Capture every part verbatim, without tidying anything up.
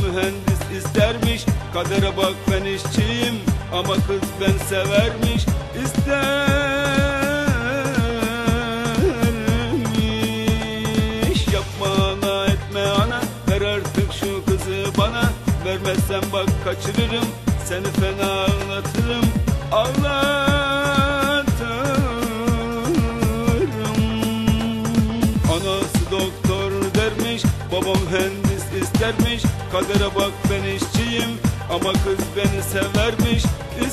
mühendis istermiş. Kadere bak ben işçiyim ama kız ben severmiş. İstermiş. Yapma ana etme ana, ver artık şu kızı bana. Vermezsen bak kaçırırım, seni fena ağlatırım. Ağlatırım. Anası doktor dermiş, babam mühendis istermiş. Kadere bak ben işçiyim ama kız beni severmiş.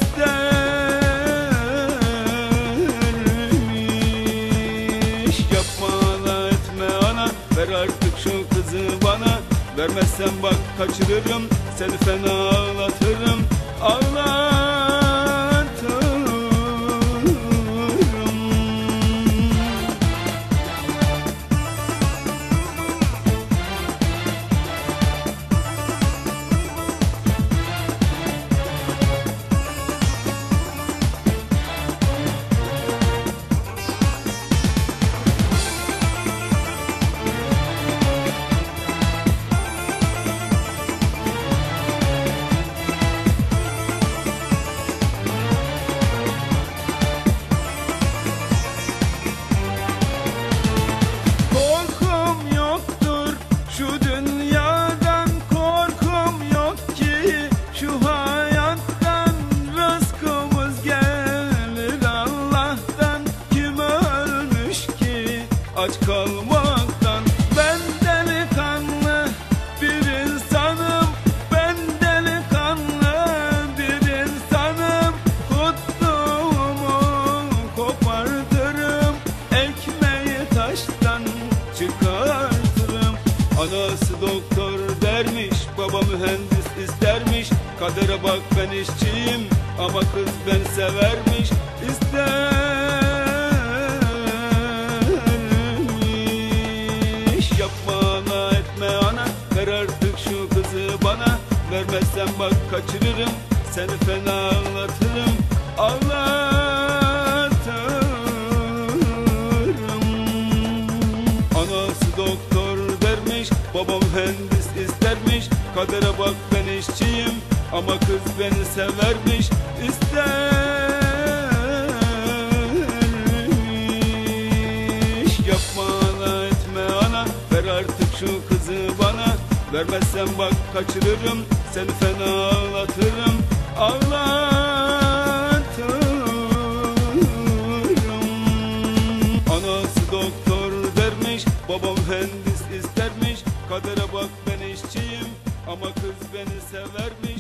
İstermiş. Yapma ana etme ana, ver artık şu kızı bana. Vermezsen bak kaçırırım, seni fena ağlatırım. Ağlatırım. Aç kalmaktan. Ben delikanlı bir insanım, ben delikanlı bir insanım. Kutluğumu kopartırım, ekmeği taştan çıkartırım. Anası doktor dermiş, baba mühendis istermiş. Kadere bak ben işçiyim ama kız ben severmiş. İster. Vermezsen bak kaçırırım, seni fena ağlatırım. Ağlatırım. Anası doktor dermiş, babam mühendis istermiş. Kadere bak ben işçiyim ama kız beni severmiş. İstermiş. Yapma ana etme ana, ver artık şu kızı bana. Vermezsen bak kaçırırım, seni fena ağlatırım. Ağlatırım. Anası doktor dermiş, babam mühendis istermiş. Kadere bak ben işçiyim ama kız beni severmiş.